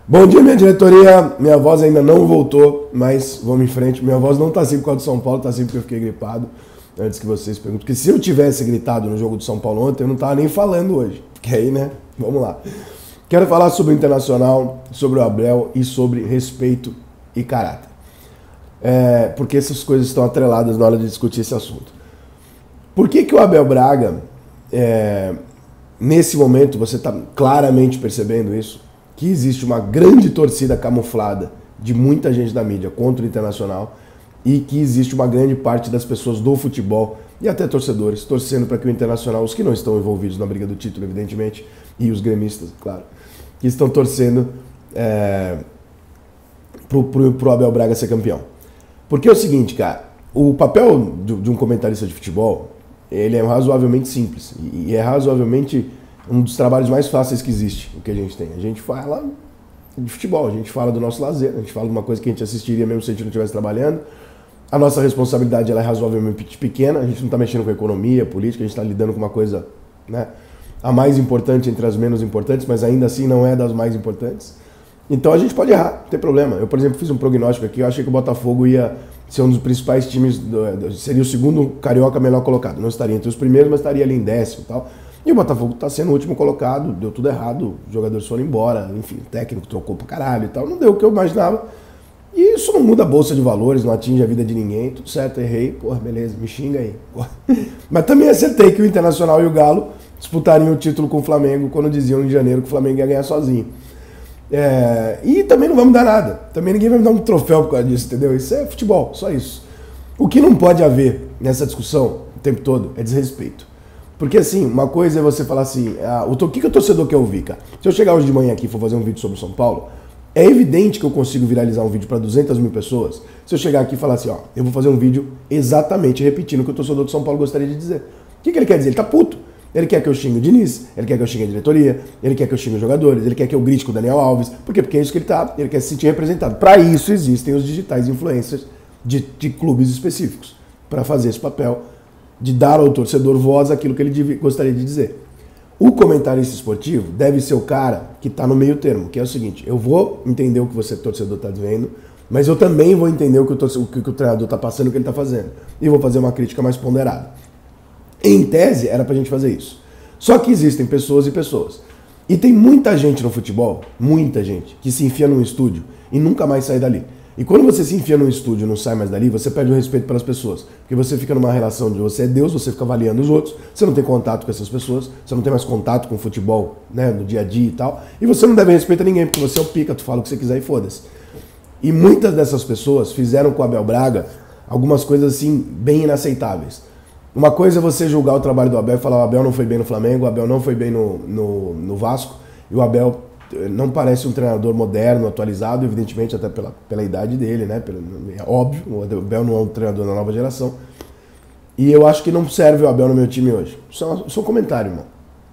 Bom dia, minha diretoria. Minha voz ainda não voltou, mas vamos em frente. Minha voz não tá assim por causa do São Paulo, tá assim porque eu fiquei gripado. Antes que vocês perguntem. Porque se eu tivesse gritado no jogo do São Paulo ontem, eu não tava nem falando hoje. Que aí, né? Vamos lá. Quero falar sobre o Internacional, sobre o Abel e sobre respeito e caráter. Porque essas coisas estão atreladas na hora de discutir esse assunto. Por que o Abel Braga, nesse momento, você está claramente percebendo isso, que existe uma grande torcida camuflada de muita gente da mídia contra o Internacional e que existe uma grande parte das pessoas do futebol e até torcedores torcendo para que o Internacional, os que não estão envolvidos na briga do título, evidentemente, e os gremistas, claro, que estão torcendo pro Abel Braga ser campeão. Porque é o seguinte, cara, o papel de um comentarista de futebol, ele é razoavelmente simples e é razoavelmente um dos trabalhos mais fáceis que existe, o que a gente tem. A gente fala de futebol, a gente fala do nosso lazer, a gente fala de uma coisa que a gente assistiria mesmo se a gente não estivesse trabalhando. A nossa responsabilidade ela é razoavelmente pequena, a gente não está mexendo com economia, política, a gente está lidando com uma coisa, né, a mais importante entre as menos importantes, mas ainda assim não é das mais importantes. Então a gente pode errar, não tem problema. Eu, por exemplo, fiz um prognóstico aqui, eu achei que o Botafogo ia ser um dos principais times, seria o segundo carioca melhor colocado. Não estaria entre os primeiros, mas estaria ali em 10º e tal. E o Botafogo está sendo o último colocado, deu tudo errado, os jogadores foram embora, enfim, o técnico trocou pra caralho e tal, não deu o que eu imaginava. E isso não muda a bolsa de valores, não atinge a vida de ninguém, tudo certo, errei, porra, beleza, me xinga aí. Porra. Mas também acertei que o Internacional e o Galo disputariam o título com o Flamengo quando diziam em janeiro que o Flamengo ia ganhar sozinho. E também não vamos dar nada, também ninguém vai me dar um troféu por causa disso, entendeu? Isso é futebol, só isso. O que não pode haver nessa discussão o tempo todo é desrespeito. Porque assim, uma coisa é você falar assim, o que o torcedor quer ouvir, cara? Se eu chegar hoje de manhã aqui e for fazer um vídeo sobre o São Paulo, é evidente que eu consigo viralizar um vídeo para 200 mil pessoas se eu chegar aqui e falar assim, ó, eu vou fazer um vídeo exatamente repetindo o que o torcedor do São Paulo gostaria de dizer. O que ele quer dizer? Ele tá puto. Ele quer que eu xingue o Diniz, ele quer que eu xingue a diretoria, ele quer que eu xingue os jogadores, ele quer que eu grite com o Daniel Alves. Por quê? Porque é isso que ele quer se sentir representado. Para isso existem os digitais influencers de clubes específicos, para fazer esse papel de dar ao torcedor voz àquilo que ele gostaria de dizer. O comentarista esportivo deve ser o cara que está no meio termo, que é o seguinte, eu vou entender o que você, torcedor, está dizendo, mas eu também vou entender o que o treinador está passando, o que ele está fazendo. E vou fazer uma crítica mais ponderada. Em tese, era pra gente fazer isso. Só que existem pessoas e pessoas. E tem muita gente no futebol, muita gente, que se enfia num estúdio e nunca mais sai dali. E quando você se enfia num estúdio e não sai mais dali, você perde o respeito pelas pessoas. Porque você fica numa relação de você é Deus, você fica avaliando os outros, você não tem contato com essas pessoas, você não tem mais contato com o futebol, né, no dia a dia e tal. E você não deve respeito a ninguém, porque você é o pica, tu fala o que você quiser e foda-se. E muitas dessas pessoas fizeram com o Abel Braga algumas coisas assim, bem inaceitáveis. Uma coisa é você julgar o trabalho do Abel e falar o Abel não foi bem no Flamengo, o Abel não foi bem no Vasco, e o Abel não parece um treinador moderno, atualizado, evidentemente até pela idade dele, né? É óbvio, o Abel não é um treinador da nova geração. E eu acho que não serve o Abel no meu time hoje. Só um comentário, irmão.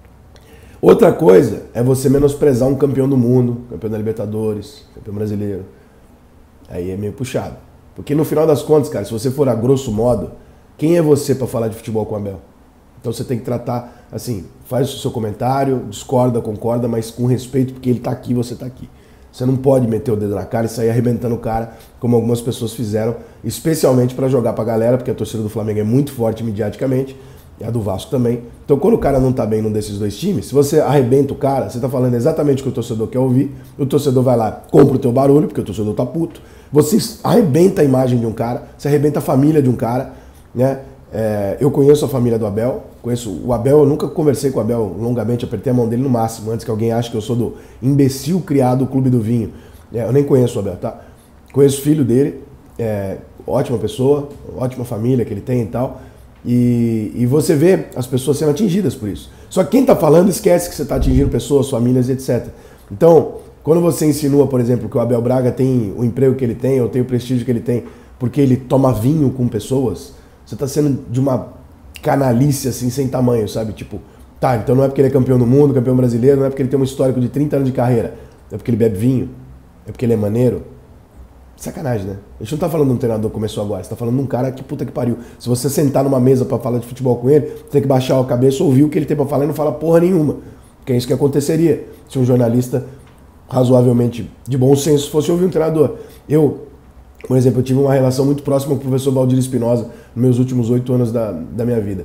Outra coisa é você menosprezar um campeão do mundo, campeão da Libertadores, campeão brasileiro. Aí é meio puxado. Porque no final das contas, cara, se você for a grosso modo, quem é você para falar de futebol com o Abel? Então você tem que tratar, assim, faz o seu comentário, discorda, concorda, mas com respeito, porque ele tá aqui, você tá aqui. Você não pode meter o dedo na cara e sair arrebentando o cara, como algumas pessoas fizeram, especialmente para jogar pra galera, porque a torcida do Flamengo é muito forte mediaticamente, e a do Vasco também. Então quando o cara não tá bem num desses dois times, se você arrebenta o cara, você tá falando exatamente o que o torcedor quer ouvir, o torcedor vai lá, compra o teu barulho, porque o torcedor tá puto, você arrebenta a imagem de um cara, você arrebenta a família de um cara, né? Eu conheço a família do Abel, conheço o Abel, eu nunca conversei com o Abel longamente, apertei a mão dele no máximo, antes que alguém ache que eu sou do imbecil criado do Clube do Vinho. Eu nem conheço o Abel, tá? Conheço o filho dele, ótima pessoa, ótima família que ele tem e tal, e você vê as pessoas sendo atingidas por isso. Só que quem tá falando esquece que você tá atingindo pessoas, famílias, etc. Então, quando você insinua, por exemplo, que o Abel Braga tem o emprego que ele tem, ou tem o prestígio que ele tem, porque ele toma vinho com pessoas, você tá sendo de uma canalice assim, sem tamanho, sabe? Tipo, tá, então não é porque ele é campeão do mundo, campeão brasileiro, não é porque ele tem um histórico de 30 anos de carreira, é porque ele bebe vinho, é porque ele é maneiro. Sacanagem, né? A gente não tá falando de um treinador que começou agora, você tá falando de um cara que puta que pariu. Se você sentar numa mesa pra falar de futebol com ele, você tem que baixar a cabeça, ouvir o que ele tem pra falar e não fala porra nenhuma. Que é isso que aconteceria se um jornalista razoavelmente de bom senso fosse ouvir um treinador. Por exemplo, eu tive uma relação muito próxima com o professor Valdir Espinosa nos meus últimos 8 anos da minha vida.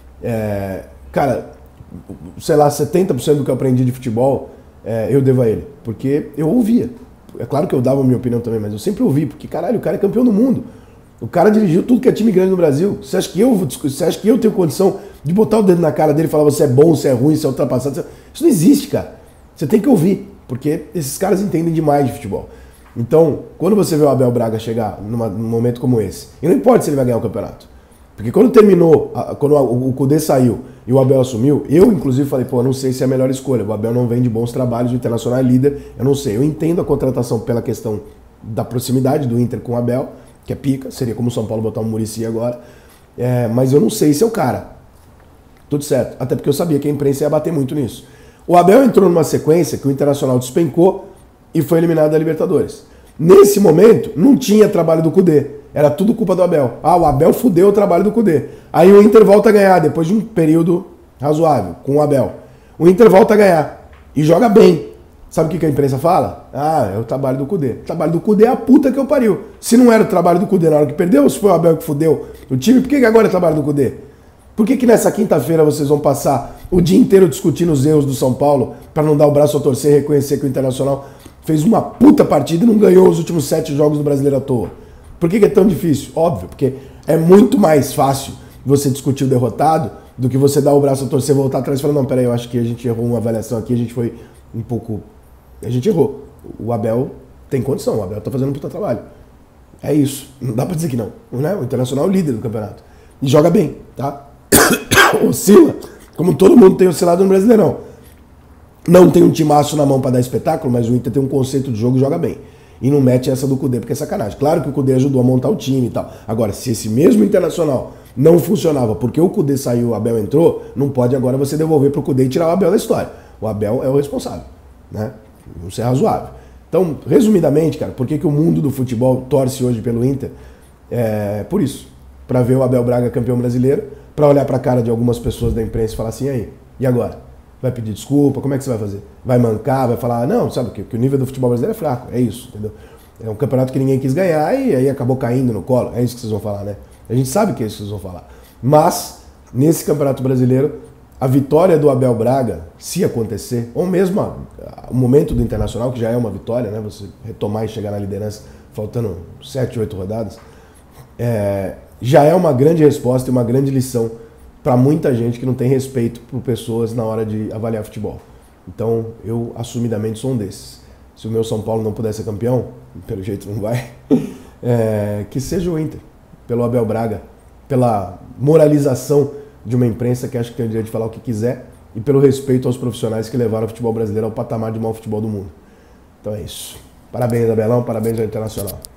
Cara, sei lá, 70% do que eu aprendi de futebol eu devo a ele, porque eu ouvia. É claro que eu dava a minha opinião também, mas eu sempre ouvi, porque caralho, o cara é campeão do mundo. O cara dirigiu tudo que é time grande no Brasil. Você acha que eu tenho condição de botar o dedo na cara dele e falar você é bom, você é ruim, você é ultrapassado? Isso não existe, cara. Você tem que ouvir, porque esses caras entendem demais de futebol. Então, quando você vê o Abel Braga chegar num momento como esse, e não importa se ele vai ganhar o campeonato, porque quando terminou, quando o Kudê saiu e o Abel assumiu, eu inclusive falei, pô, eu não sei se é a melhor escolha, o Abel não vem de bons trabalhos, o Internacional é líder, eu não sei. Eu entendo a contratação pela questão da proximidade do Inter com o Abel, que é pica, seria como o São Paulo botar um Muricy agora, mas eu não sei se é o cara. Tudo certo, até porque eu sabia que a imprensa ia bater muito nisso. O Abel entrou numa sequência que o Internacional despencou e foi eliminado da Libertadores. Nesse momento, não tinha trabalho do Kudê. Era tudo culpa do Abel. O Abel fudeu o trabalho do Kudê. Aí o Inter volta a ganhar, depois de um período razoável, com o Abel. O Inter volta a ganhar. E joga bem. Sabe o que a imprensa fala? É o trabalho do Kudê. O trabalho do Kudê é a puta que eu pariu. Se não era o trabalho do Kudê na hora que perdeu, se foi o Abel que fudeu o time, por que agora é o trabalho do Kudê? Por que nessa quinta-feira vocês vão passar o dia inteiro discutindo os erros do São Paulo para não dar o braço a torcer e reconhecer que o Internacional fez uma puta partida e não ganhou os últimos 7 jogos do Brasileiro à toa? Por que é tão difícil? Óbvio, porque é muito mais fácil você discutir o derrotado do que você dar o braço a torcer, voltar atrás e falar, não, peraí, eu acho que a gente errou uma avaliação aqui, a gente foi um pouco... A gente errou. O Abel tem condição, o Abel tá fazendo um puta trabalho. É isso. Não dá pra dizer que não. Né? O Internacional é o líder do campeonato. E joga bem, tá? Oscila, como todo mundo tem oscilado no Brasileirão. Não tem um timaço na mão pra dar espetáculo, mas o Inter tem um conceito de jogo e joga bem. E não mete essa do Kudê, porque é sacanagem. Claro que o Kudê ajudou a montar o time e tal. Agora, se esse mesmo Internacional não funcionava porque o Kudê saiu, o Abel entrou, não pode agora você devolver pro Kudê e tirar o Abel da história. O Abel é o responsável, né? Não ser razoável. Então, resumidamente, cara, por que o mundo do futebol torce hoje pelo Inter? Por isso. Pra ver o Abel Braga campeão brasileiro, pra olhar pra cara de algumas pessoas da imprensa e falar assim, aí, e agora? Vai pedir desculpa? Como é que você vai fazer? Vai mancar? Vai falar, não, sabe que o nível do futebol brasileiro é fraco, é isso, entendeu? É um campeonato que ninguém quis ganhar e aí acabou caindo no colo, é isso que vocês vão falar, né? A gente sabe que é isso que vocês vão falar. Mas, nesse campeonato brasileiro, a vitória do Abel Braga, se acontecer, ou mesmo o momento do Internacional, que já é uma vitória, né? Você retomar e chegar na liderança faltando 7, 8 rodadas, já é uma grande resposta e uma grande lição para muita gente que não tem respeito por pessoas na hora de avaliar futebol. Então, eu assumidamente sou um desses. Se o meu São Paulo não puder ser campeão, pelo jeito não vai, que seja o Inter, pelo Abel Braga, pela moralização de uma imprensa que acha que tem o direito de falar o que quiser e pelo respeito aos profissionais que levaram o futebol brasileiro ao patamar de maior futebol do mundo. Então é isso. Parabéns, Abelão, parabéns ao Internacional.